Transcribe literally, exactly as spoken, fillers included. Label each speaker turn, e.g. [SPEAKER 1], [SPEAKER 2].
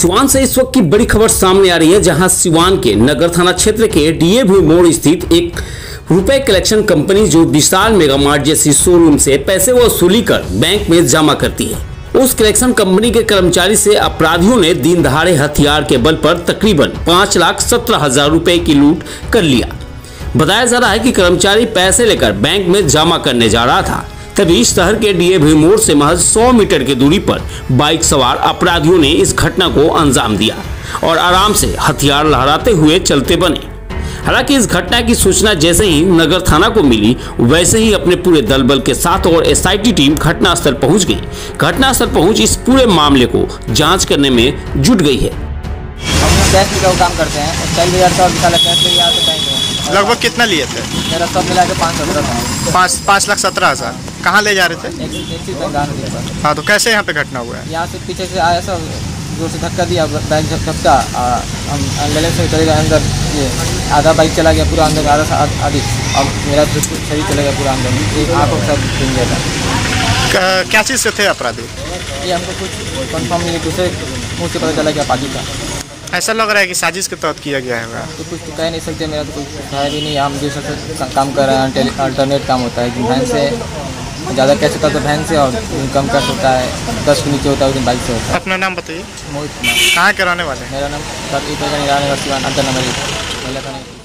[SPEAKER 1] सिवान से इस वक्त की बड़ी खबर सामने आ रही है, जहां सिवान के नगर थाना क्षेत्र के डीएवी मोड़ स्थित एक रुपए कलेक्शन कंपनी जो विशाल मेगा मार्ट जैसी शोरूम से पैसे वसूली कर बैंक में जमा करती है, उस कलेक्शन कंपनी के कर्मचारी से अपराधियों ने दिन दहाड़े हथियार के बल पर तकरीबन पाँच लाख सत्रह हजार रुपए की लूट कर लिया। बताया जा रहा है कि कर्मचारी पैसे लेकर बैंक में जमा करने जा रहा था, तभी शहर के डीएवी मोड़ से महज सौ मीटर की दूरी पर बाइक सवार अपराधियों ने इस घटना को अंजाम दिया और आराम से हथियार लहराते हुए चलते बने। हालांकि इस घटना की सूचना जैसे ही नगर थाना को मिली, वैसे ही अपने पूरे दल बल के साथ और एसआईटी टीम घटनास्थल पहुंच गई। घटनास्थल पहुंच इस पूरे मामले को जांच करने में जुट गई है।
[SPEAKER 2] हम कैश का काम करते हैं, चालीस हजार का निकाला कैश ले यहाँ से बैंक।
[SPEAKER 3] लगभग कितना लिए थे?
[SPEAKER 2] मेरा सब मिला के पाँच सत्रह था।
[SPEAKER 3] पाँच पाँच लाख सत्रह हजार कहाँ ले जा रहे थे?
[SPEAKER 2] एक एक्सिस बैंक गाँव के।
[SPEAKER 3] हाँ, तो कैसे यहाँ पे घटना हुआ है?
[SPEAKER 2] यहाँ से पीछे से आया सब जोर से धक्का दिया, बैंक जब धक्का हम अंदर से चले गए अंदर, ये आधा बाइक चला गया पूरा अंदर, आधा आधी अब मेरा शरीर चला गया पूरा अंदर, एक आँख और सब घूम गया था।
[SPEAKER 3] क्या चीज़ से थे अपराधी?
[SPEAKER 2] ये हमको कुछ कंफर्म नहीं है, दूसरे मुँह से पता चला गया पार्टी का। ऐसा
[SPEAKER 3] लग रहा है कि साजिश के तहत किया गया है।
[SPEAKER 2] तो कुछ तो कह नहीं सकते, मेरा तो कुछ है भी नहीं। हम दूसरे से काम कर रहे हैं, अल्टरनेट काम होता है कि वैन से ज़्यादा कैश होता है तो वैन से, और कम कैश होता है दस के नीचे होता है तो बाइक से होता है।
[SPEAKER 3] अपना नाम बताइए।
[SPEAKER 2] मोहित कुमार।
[SPEAKER 3] कहाँ के रहने वाले?
[SPEAKER 2] मेरा नाम सिवान, अड्डा नंबर